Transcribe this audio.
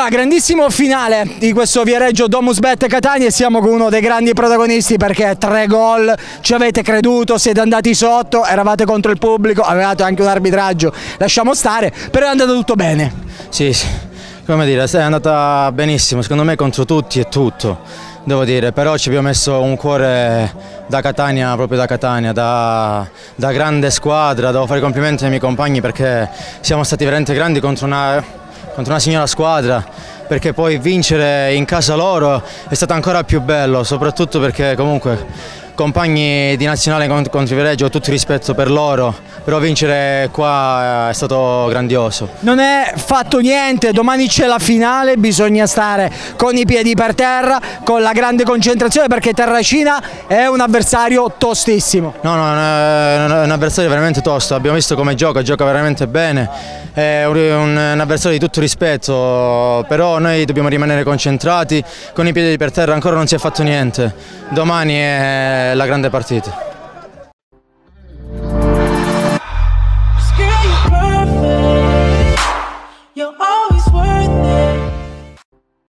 Allora, grandissimo finale di questo Viareggio Domusbet Catania e siamo con uno dei grandi protagonisti perché 3 gol, ci avete creduto, siete andati sotto, eravate contro il pubblico, avevate anche un arbitraggio, lasciamo stare, però è andato tutto bene. Sì, come dire, è andata benissimo, secondo me contro tutti è tutto, devo dire, però ci abbiamo messo un cuore da Catania, proprio da Catania, da grande squadra, devo fare i complimenti ai miei compagni perché siamo stati veramente grandi contro una signora squadra, perché poi vincere in casa loro è stato ancora più bello, soprattutto perché comunque compagni di nazionale contro Viareggio, tutto il rispetto per loro, però vincere qua è stato grandioso. Non è fatto niente, domani c'è la finale, bisogna stare con i piedi per terra, con la grande concentrazione perché Terracina è un avversario tostissimo. No, è un avversario veramente tosto, abbiamo visto come gioca veramente bene, è un avversario di tutto rispetto, però noi dobbiamo rimanere concentrati, con i piedi per terra ancora non si è fatto niente, domani è la grande partita.